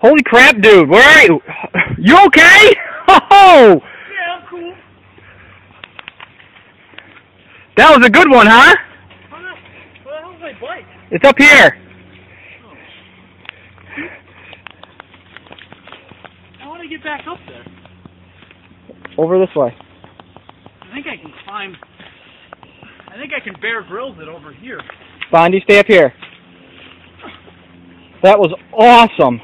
Holy crap, dude! Where are you? You okay? Oh! Yeah, I'm cool. That was a good one, huh? Where the hell's my bike? It's up here. I want to get back up there. Over this way. I think I can climb. I think I can Bear Grylls it over here. Bondee, stay up here. That was awesome.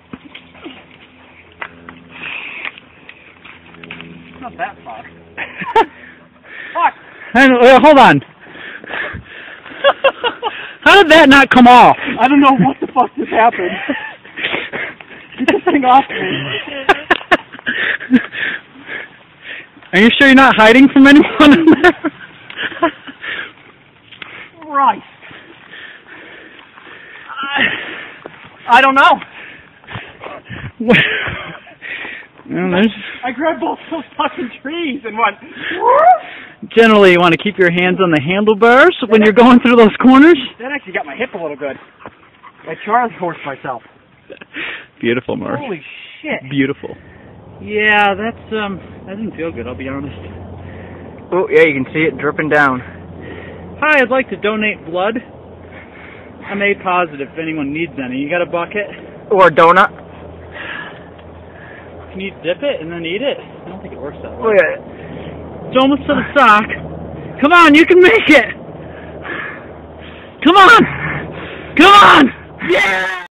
It's not that far. Fuck! Hold on. How did that not come off? I don't know what the fuck just happened. Get this thing off me. Are you sure you're not hiding from anyone? Right. I don't know. I grabbed both those fucking trees and went. Generally, you want to keep your hands on the handlebars when you're going through those corners. That actually got my hip a little good. I charge horsed myself. Beautiful, Marc. Holy shit. Beautiful. Yeah, that didn't feel good, I'll be honest. Oh, yeah, you can see it dripping down. Hi, I'd like to donate blood. I'm A positive if anyone needs any. You got a bucket? Or a donut. Can you dip it and then eat it? I don't think it works that way. Look at it. It's almost to the sock. Come on, you can make it! Come on! Come on! Yeah!